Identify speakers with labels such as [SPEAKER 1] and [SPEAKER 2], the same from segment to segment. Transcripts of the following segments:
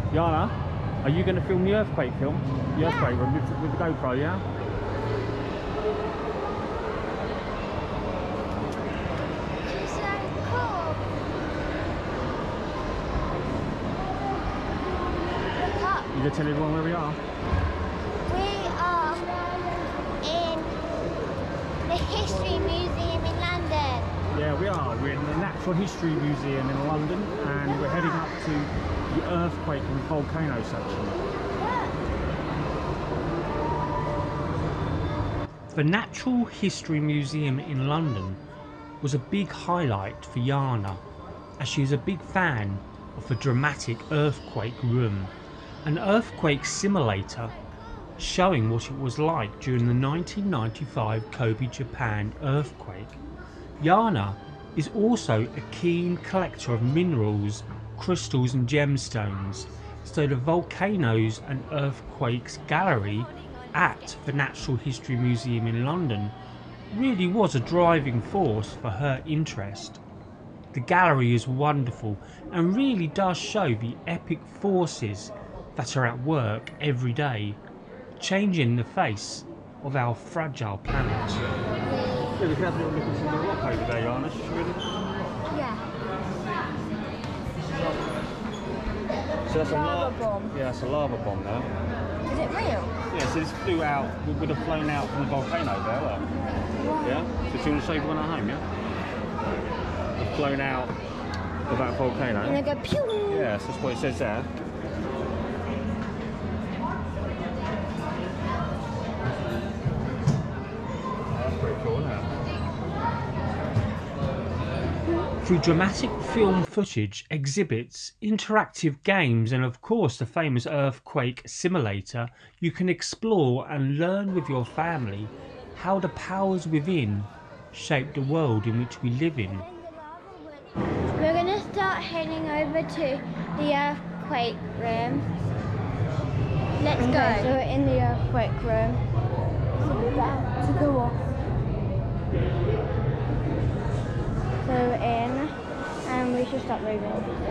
[SPEAKER 1] Yhana, are you going to film the earthquake film? The earthquake one with the GoPro, yeah?
[SPEAKER 2] It's so cool. Look up.
[SPEAKER 1] You going to tell everyone where we are?
[SPEAKER 2] We are in the History Museum in London.
[SPEAKER 1] Yeah, we are. We're in the Natural History Museum in London, and we're heading up to the earthquake and volcano section. The Natural History Museum in London was a big highlight for Yhana, as she is a big fan of the dramatic earthquake room, an earthquake simulator showing what it was like during the 1995 Kobe, Japan earthquake. Yhana is also a keen collector of minerals, crystals and gemstones, so the Volcanoes and Earthquakes gallery at the Natural History Museum in London really was a driving force for her interest. The gallery is wonderful and really does show the epic forces that are at work every day, changing the face of our fragile planet. Yeah, we can have a little look into the rock over there, Yhana, really.
[SPEAKER 2] Yeah.
[SPEAKER 1] So that's
[SPEAKER 2] Lava bomb.
[SPEAKER 1] Yeah, it's a lava bomb there.
[SPEAKER 2] Is it real?
[SPEAKER 1] Yeah, so this flew out, would have flown out from the volcano there, look.
[SPEAKER 2] Wow.
[SPEAKER 1] Yeah? So do you want to show everyone at home, yeah? It's flown out of that volcano.
[SPEAKER 2] And they go pew!
[SPEAKER 1] Yes, that's what it says there. That's pretty cool, isn't it? Through dramatic film footage, exhibits, interactive games and of course the famous earthquake simulator, you can explore and learn with your family how the powers within shape the world in which we live in.
[SPEAKER 2] We're going to start heading over to the earthquake room. Let's go. So we're in the earthquake room. So we're about to go off. So we're in, and we should start moving.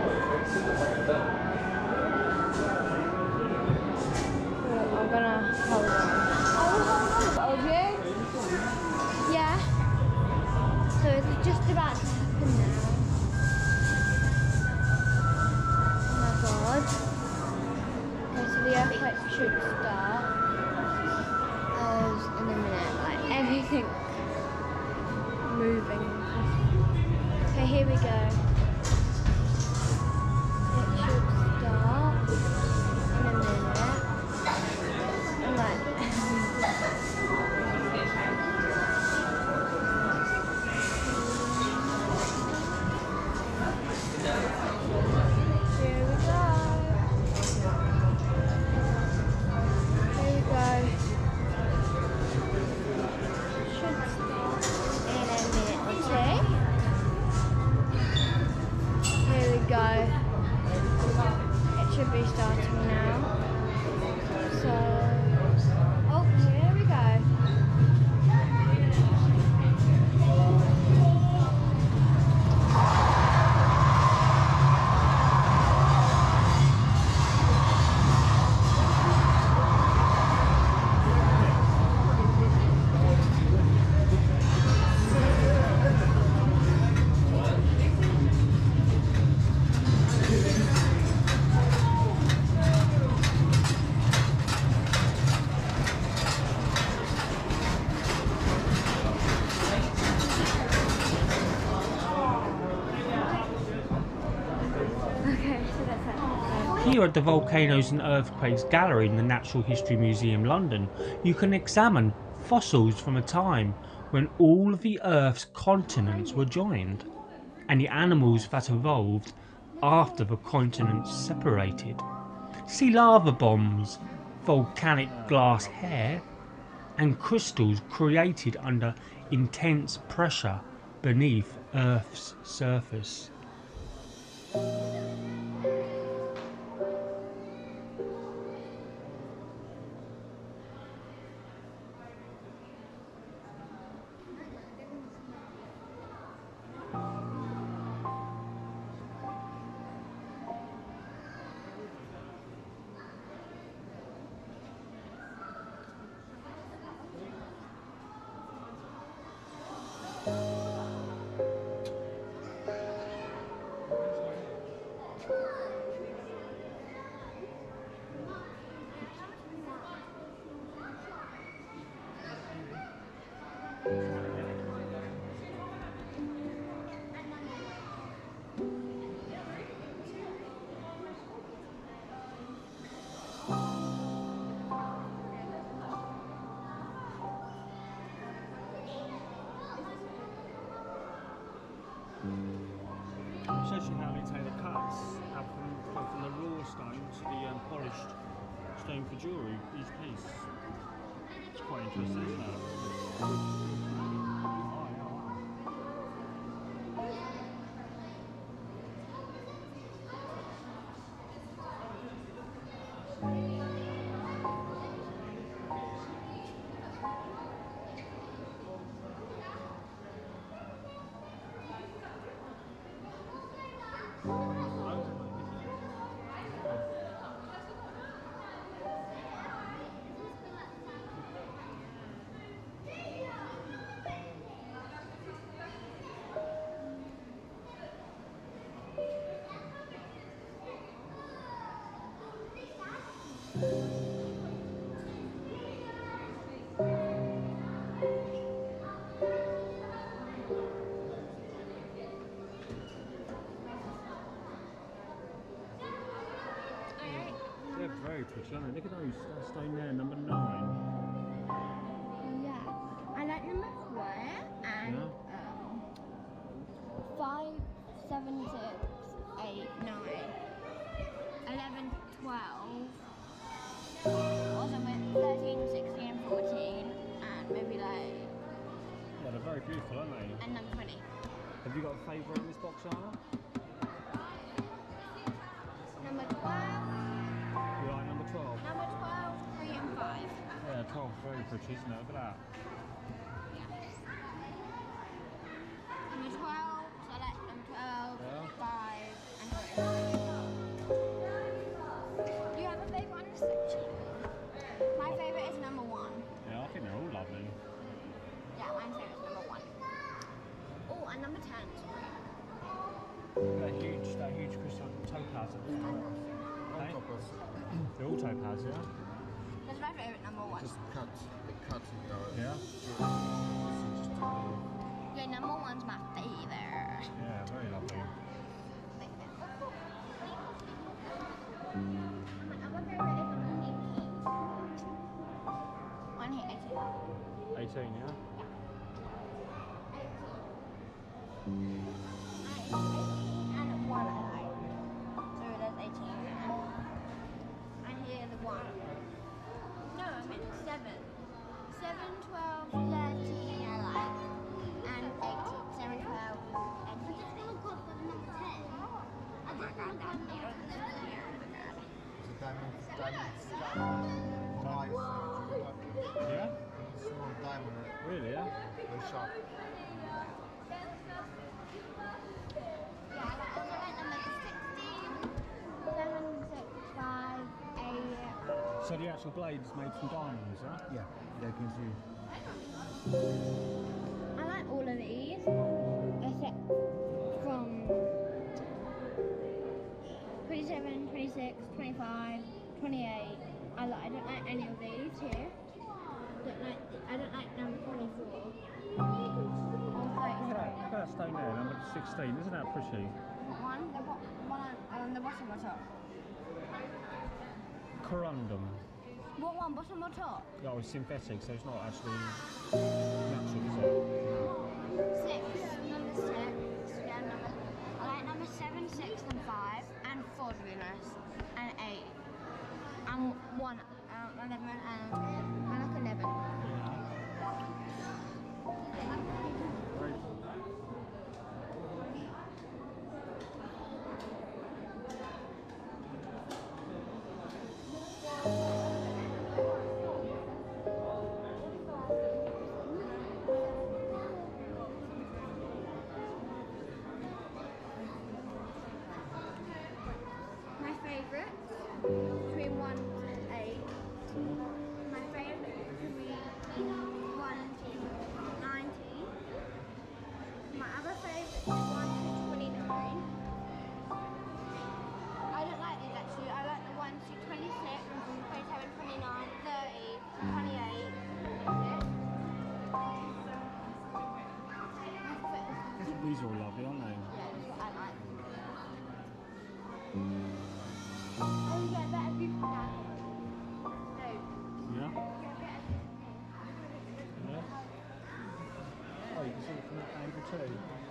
[SPEAKER 2] So I'm gonna hold on. Hold you? Yeah. So it's just about to happen now. Oh my god. Okay, so the earthquake should start. In a minute, like everything moving. Okay, here we go. It should start in a minute. And like here we go. Here we go. Should start in a minute or two. Here we go. It should be starting now. So, oh, here we go.
[SPEAKER 1] Here at the Volcanoes and Earthquakes Gallery in the Natural History Museum London, you can examine fossils from a time when all of the Earth's continents were joined, and the animals that evolved after the continents separated. See lava bombs, volcanic glass hair, and crystals created under intense pressure beneath Earth's surface. and polished stone for jewellery, each piece. It's quite interesting, isn't it? They're very pretty, aren't they? Look at those, that stone there, number 9.
[SPEAKER 2] Yeah. I like number 4 and 5, 7, 6, 8, 9, 11, 12. Also with 13, 16, 14, and maybe like.
[SPEAKER 1] Yeah, they're very beautiful, aren't they?
[SPEAKER 2] And number 20.
[SPEAKER 1] Have you got a favourite in this box, Yhana?
[SPEAKER 2] Number 12.
[SPEAKER 1] You like number 12?
[SPEAKER 2] Number 12, 3 and 5.
[SPEAKER 1] Yeah, 12 is very pretty, isn't it? Look at that.
[SPEAKER 2] Number 12, so I like number 12,
[SPEAKER 1] Yeah.
[SPEAKER 2] 5 and 3. Do you have a favourite on this section? My favourite is number 1.
[SPEAKER 1] Yeah, I think they're all lovely.
[SPEAKER 2] Yeah, my favourite is number 1. Oh, and number 10, sorry.
[SPEAKER 1] That huge crystal topaz at the front.
[SPEAKER 3] All topaz.
[SPEAKER 1] They're all topaz, yeah?
[SPEAKER 2] That's my favourite, number 1.
[SPEAKER 3] Just cut it down.
[SPEAKER 1] Yeah?
[SPEAKER 2] Yeah, number 1's my favourite.
[SPEAKER 1] Yeah, very lovely.
[SPEAKER 2] My other favourite is number 18. One here, 18.
[SPEAKER 1] 18, yeah?
[SPEAKER 2] 18 and 1 I like. So there's 18 and here the 1. No, I meant 7. 7, 12, 13 I like. And 18. 7, 12, and 18. It's going to go for number 10. Oh my god, that's weird.
[SPEAKER 3] It's a diamond eyes.
[SPEAKER 1] Yeah?
[SPEAKER 3] Small diamond.
[SPEAKER 1] Really, yeah?
[SPEAKER 3] Very sharp.
[SPEAKER 2] Yeah, I also like number 16, 7, 6, 5, 8.
[SPEAKER 1] So the actual blade is made from diamonds, huh?
[SPEAKER 3] Yeah, you can see.
[SPEAKER 2] I like all of these, except from 27, 26, 25, 28. I don't like any of these here. I don't like number 24. Or 33.
[SPEAKER 1] Look at that stone there, number 16. Isn't that pretty?
[SPEAKER 2] What one? The one on the bottom or top?
[SPEAKER 1] Corundum.
[SPEAKER 2] What one? Bottom or top?
[SPEAKER 1] Oh, it's synthetic, so it's not actually natural, is it?
[SPEAKER 2] 6. Number 6. Yeah, I like number 7, 6 and 5. And 4 to be nice. And 8. And 1. 11 and I like 11.
[SPEAKER 1] Yeah. Right.
[SPEAKER 2] My favourites between 1 and 8. My favourite between 1 and 19. My other favourite is 1 to 29. I don't like these actually. I like the 1 to 26, 27, 29, 30, 28.
[SPEAKER 1] These are all lovely, aren't they?
[SPEAKER 2] Yeah, that's what I like. Oh, you get better view from that. No.
[SPEAKER 1] Yeah?
[SPEAKER 2] You get better.
[SPEAKER 1] Yeah? Oh, you can see it from that angle too.